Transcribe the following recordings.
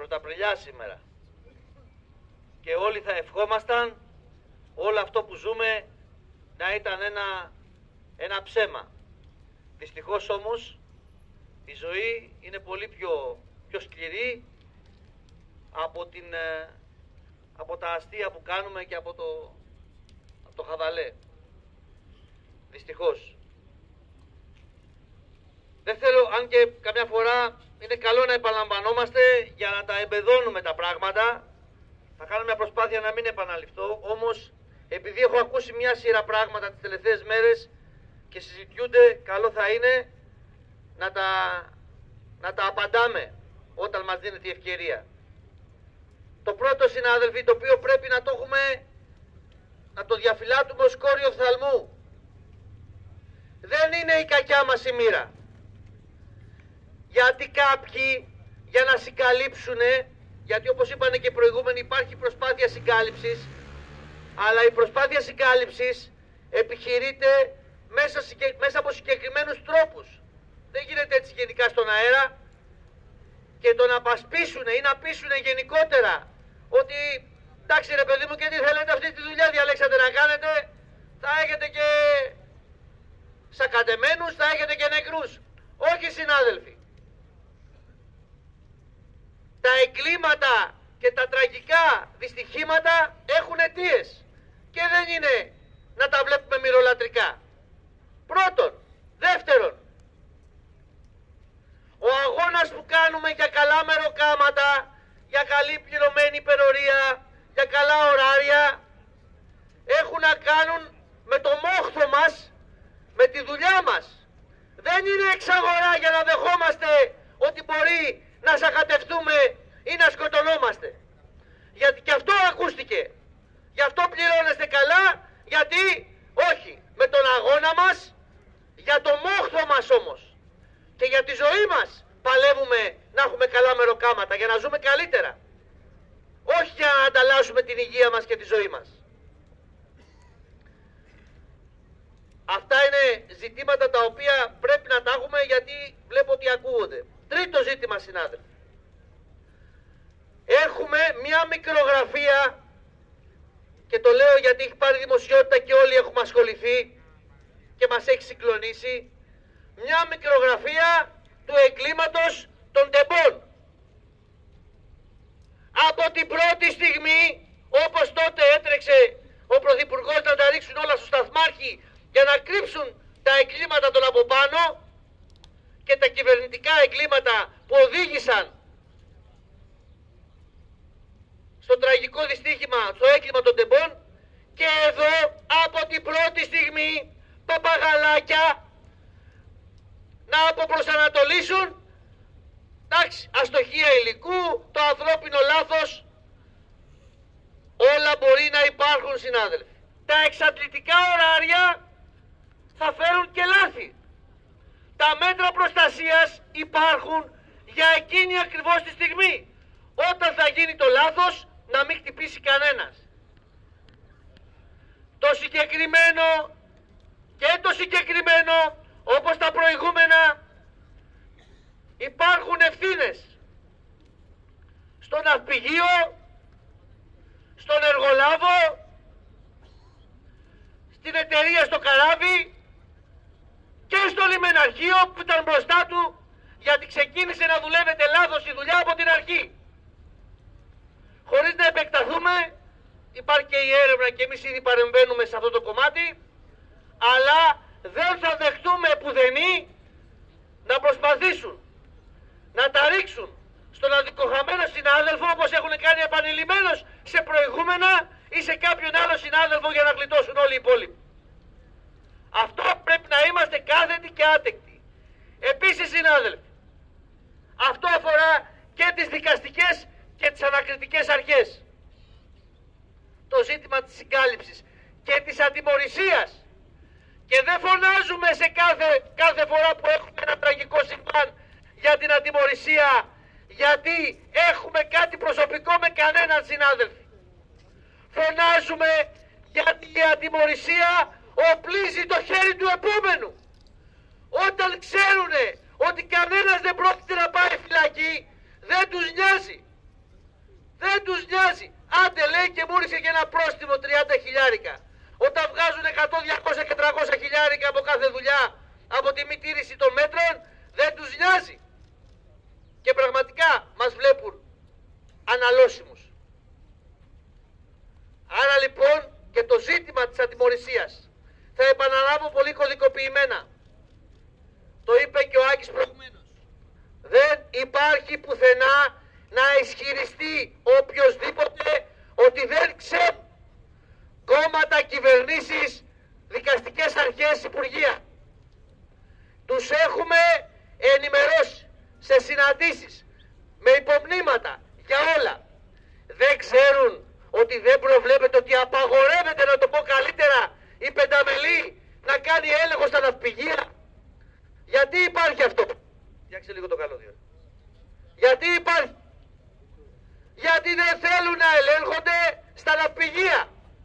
Πρωταπριλιά σήμερα. Και όλοι θα ευχόμασταν όλο αυτό που ζούμε να ήταν ένα ψέμα. Δυστυχώς όμως η ζωή είναι πολύ πιο σκληρή από τα αστεία που κάνουμε και από το χαβαλέ. Δυστυχώς. Δεν θέλω, αν και καμιά φορά είναι καλό να επαναλαμβανόμαστε για να τα εμπεδώνουμε τα πράγματα. Θα κάνω μια προσπάθεια να μην επαναληφθώ, όμως επειδή έχω ακούσει μια σειρά πράγματα τις τελευταίες μέρες και συζητιούνται, καλό θα είναι να τα απαντάμε όταν μας δίνεται η ευκαιρία. Το πρώτο, συνάδελφοι, το οποίο πρέπει να το έχουμε, να το διαφυλάτουμε ως κόριο φθαλμού, δεν είναι η κακιά μας η μοίρα. Γιατί κάποιοι, για να συγκαλύψουνε, γιατί όπως είπανε και οι προηγούμενοι υπάρχει προσπάθεια συγκάλυψης, αλλά η προσπάθεια συγκάλυψης επιχειρείται μέσα από συγκεκριμένους τρόπους. Δεν γίνεται έτσι γενικά στον αέρα, και το να πασπίσουνε ή να πείσουνε γενικότερα ότι εντάξει ρε παιδί μου, και τι θέλετε, αυτή τη δουλειά διαλέξατε να κάνετε, θα έχετε και σακατεμένους, θα έχετε και νεκρούς. Όχι, συνάδελφοι. Τα εγκλήματα και τα τραγικά δυστυχήματα έχουν αιτίες και δεν είναι να τα βλέπουμε μυρολατρικά. Πρώτον. Δεύτερον, ο αγώνας που κάνουμε για καλά μεροκάματα, για καλή πληρωμένη υπερορία, για καλά ωράρια, έχουν να κάνουν με το μόχθο μας, με τη δουλειά μας. Δεν είναι εξαγορά για να δεχόμαστε ότι μπορεί να σακατευτούμε ή να σκοτωνόμαστε. Γιατί και αυτό ακούστηκε. Γι' αυτό πληρώνεστε καλά, γιατί όχι. Με τον αγώνα μας, για το μόχθο μας όμως και για τη ζωή μας παλεύουμε να έχουμε καλά μεροκάματα, για να ζούμε καλύτερα. Όχι για να ανταλλάσσουμε την υγεία μας και τη ζωή μας. Αυτά είναι ζητήματα τα οποία πρέπει να τα έχουμε, γιατί βλέπω ότι ακούγονται. Τρίτο ζήτημα, συνάδελφοι. Έχουμε μια μικρογραφία, και το λέω γιατί έχει πάρει δημοσιότητα και όλοι έχουμε ασχοληθεί και μας έχει συγκλονίσει, μια μικρογραφία του εγκλήματος των τεμπών. Από την πρώτη στιγμή, όπως τότε έτρεξε ο Πρωθυπουργός να τα ρίξουν όλα στο σταθμάρχη για να κρύψουν τα εγκλήματα των από πάνω και τα κυβερνητικά εγκλήματα που οδήγησαν στο τραγικό δυστύχημα, στο έγκλημα των τεμπών, και εδώ από την πρώτη στιγμή παπαγαλάκια να αποπροσανατολίσουν, εντάξει, αστοχία υλικού, το ανθρώπινο λάθος, όλα μπορεί να υπάρχουν, συνάδελφοι. Τα εξαντλητικά ωράρια θα φέρουν και λάθη. Τα μέτρα προστασίας υπάρχουν για εκείνη ακριβώς τη στιγμή, όταν θα γίνει το λάθος, να μην χτυπήσει κανένας. Το συγκεκριμένο και το συγκεκριμένο, όπως τα προηγούμενα, υπάρχουν ευθύνες στο ναυπηγείο, στον εργολάβο, στην εταιρεία στο καράβι και στο λιμεναρχείο που ήταν μπροστά του, γιατί ξεκίνησε να δουλεύεται λάθος η δουλειά από την αρχή. Χωρίς να επεκταθούμε, υπάρχει και η έρευνα και εμείς ήδη παρεμβαίνουμε σε αυτό το κομμάτι, αλλά δεν θα δεχτούμε πουδενή να προσπαθήσουν να τα ρίξουν στον αδικοχαμένο συνάδελφο, όπως έχουν κάνει επανειλημμένως σε προηγούμενα ή σε κάποιον άλλο συνάδελφο, για να γλιτώσουν όλοι οι υπόλοιποι. Αυτό πρέπει να είμαστε κάθετοι και άτεκτοι. Επίσης, συνάδελφοι, αυτό αφορά και τις δικαστικές και τις ανακριτικές αρχές. Το ζήτημα της συγκάλυψης και της ατιμωρησίας. Και δεν φωνάζουμε σε κάθε φορά που έχουμε ένα τραγικό συμβάν για την ατιμωρησία, γιατί έχουμε κάτι προσωπικό με κανέναν, συνάδελφοι. Φωνάζουμε γιατί η ατιμωρησία οπλίζει το χέρι του επόμενου. Όταν ξέρουνε ότι κανένας δεν πρόκειται να πάει φυλακή, δεν τους νοιάζει. Δεν τους νοιάζει. Άντε λέει και μου ρίξε και ένα πρόστιμο 30 χιλιάρικα. Όταν βγάζουν 100, 200 και 300 χιλιάρικα από κάθε δουλειά, από τη μη τήρηση των μέτρων, δεν τους νοιάζει. Και πραγματικά μας βλέπουν αναλώσιμους. Άρα λοιπόν και το ζήτημα της ατιμωρησίας θα επαναλάβω πολύ κωδικοποιημένα. Το είπε και ο Άκης προηγουμένως. Δεν υπάρχει πουθενά να ισχυριστεί οποιοσδήποτε ότι δεν ξέρει κόμματα, κυβερνήσεις, δικαστικές αρχές, υπουργεία. Τους έχουμε ενημερώσει σε συναντήσεις με υπομνήματα για όλα. Δεν ξέρουν ότι δεν προβλέπεται, ότι απαγορεύεται, να το πω καλύτερα, η πενταμελή να κάνει έλεγχο στα ναυπηγεία. Γιατί υπάρχει αυτό? Φτιάξε λίγο το καλώδιο. Γιατί υπάρχει? Γιατί δεν θέλουν να ελέγχονται στα ναυπηγεία.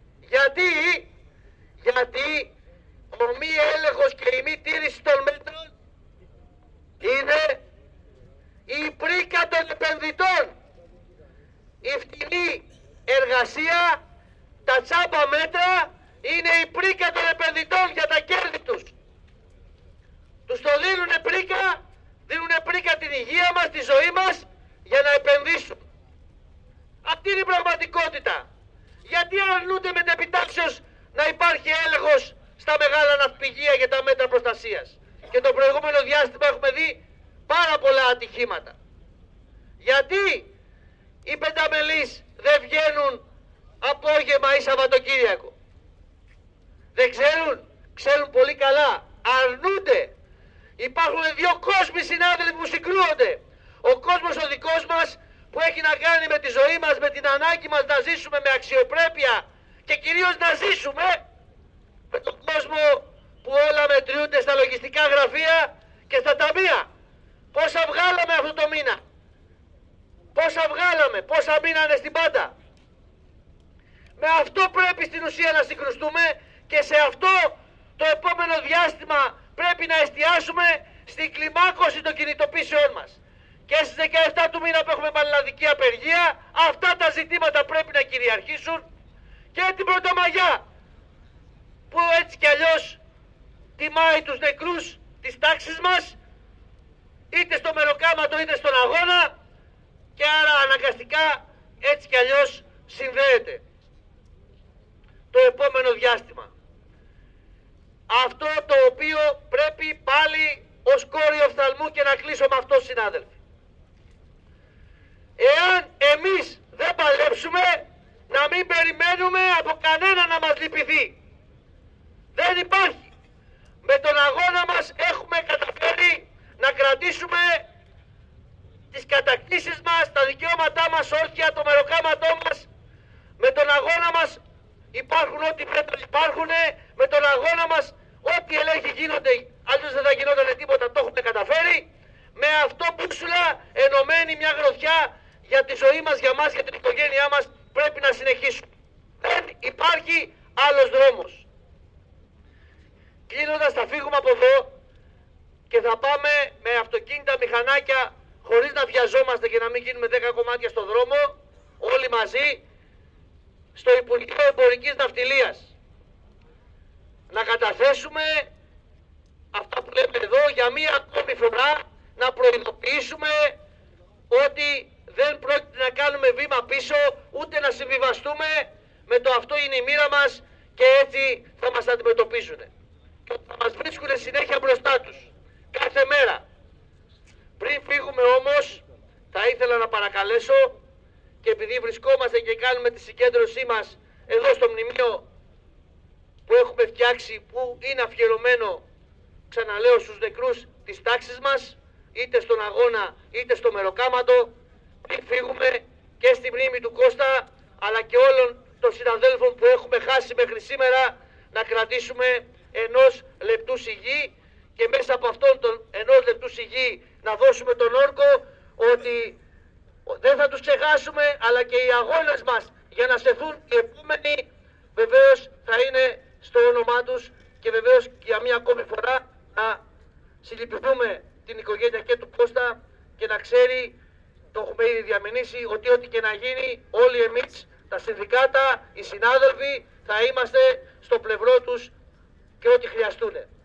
Γιατί ο μη έλεγχος και η μη τήρηση των μέτρων είναι η πρίκα των επενδυτών. Η φτηνή εργασία, τα τσάμπα μέτρα είναι η πρίκα των επενδυτών για τα κέρδη τους. Τους το δίνουνε πρίκα την υγεία μας, τη ζωή μας, για να επενδύσουν. Αυτή είναι η πραγματικότητα. Γιατί αρνούνται μετεπιτάξεως να υπάρχει έλεγχος στα μεγάλα ναυπηγεία για τα μέτρα προστασίας? Και το προηγούμενο διάστημα έχουμε δει πάρα πολλά ατυχήματα. Γιατί οι πενταμελείς δεν βγαίνουν απόγευμα ή Σαββατοκύριακο? Δεν ξέρουν? Ξέρουν πολύ καλά. Αρνούνται. Υπάρχουν δύο κόσμοι συνάδελφοι που συγκρούονται. Ο κόσμος ο δικός μας που έχει να κάνει με τη ζωή μας, με την ανάγκη μας να ζήσουμε με αξιοπρέπεια και κυρίως να ζήσουμε, με τον κόσμο που όλα μετριούνται στα λογιστικά γραφεία και στα ταμεία. Πόσα βγάλαμε αυτό το μήνα? Πόσα βγάλαμε? Πόσα μείνανε στην πάντα? Με αυτό πρέπει στην ουσία να συγκρουστούμε και σε αυτό το επόμενο διάστημα πρέπει να εστιάσουμε στην κλιμάκωση των κινητοποίησεών μας. Και στις 17 του μήνα που έχουμε πανελλαδική απεργία, αυτά τα ζητήματα πρέπει να κυριαρχήσουν, και την Πρωτομαγιά που έτσι κι αλλιώς τιμάει τους νεκρούς της τάξης μας, είτε στο μεροκάματο είτε στον αγώνα, και άρα αναγκαστικά έτσι κι αλλιώς συνδέεται το επόμενο διάστημα. Αυτό το οποίο πρέπει πάλι ως κόριο οφθαλμού, και να κλείσω με αυτό, συνάδελφοι. Εάν εμείς δεν παλέψουμε, να μην περιμένουμε από κανένα να μας λυπηθεί. Δεν υπάρχει. Με τον αγώνα μας έχουμε καταφέρει να κρατήσουμε τις κατακτήσεις μας, τα δικαιώματά μας όρθια, το μεροκάματό μας. Με τον αγώνα μας υπάρχουν ό,τι πρέπει να υπάρχουν. Με τον αγώνα μας ό,τι ελέγχοι γίνονται, αλλιώς δεν θα γινόταν τίποτα, το έχουμε καταφέρει. Με αυτό μπούσουλα ενωμένη μια γροθιά για τη ζωή μας, για μας, για την οικογένειά μας, πρέπει να συνεχίσουμε. Δεν υπάρχει άλλος δρόμος. Κλείνοντας, θα φύγουμε από εδώ και θα πάμε με αυτοκίνητα, μηχανάκια, χωρίς να βιαζόμαστε και να μην γίνουμε 10 κομμάτια στο δρόμο, όλοι μαζί, στο Υπουργείο Εμπορικής Ναυτιλίας. Να καταθέσουμε αυτά που λέμε εδώ, για μία ακόμη φορά να προειδοποιήσουμε ότι δεν πρόκειται να κάνουμε βήμα πίσω, ούτε να συμβιβαστούμε με το αυτό είναι η μοίρα μας και έτσι θα μας αντιμετωπίζουν. Και θα μας βρίσκουν συνέχεια μπροστά τους, κάθε μέρα. Πριν φύγουμε όμως, θα ήθελα να παρακαλέσω, και επειδή βρισκόμαστε και κάνουμε τη συγκέντρωσή μας εδώ στο μνημείο που έχουμε φτιάξει, που είναι αφιερωμένο, ξαναλέω, στους νεκρούς της τάξης μας, είτε στον αγώνα είτε στο μεροκάματο, πριν φύγουμε, και στη μνήμη του Κώστα αλλά και όλων των συναδέλφων που έχουμε χάσει μέχρι σήμερα, να κρατήσουμε ενός λεπτού σιγή, και μέσα από αυτόν τον ενός λεπτού σιγή να δώσουμε τον όρκο ότι δεν θα τους ξεχάσουμε, αλλά και οι αγώνες μας για να στεθούν οι επόμενοι βεβαίως θα είναι στο όνομά τους, και βεβαίως για μία ακόμη φορά να συλληπιθούμε την οικογένεια και του Κώστα, και να ξέρει το έχουμε ήδη διαμηνήσει, ότι ό,τι και να γίνει, όλοι εμείς, τα συνδικάτα, οι συνάδελφοι, θα είμαστε στο πλευρό τους και ό,τι χρειαστούν.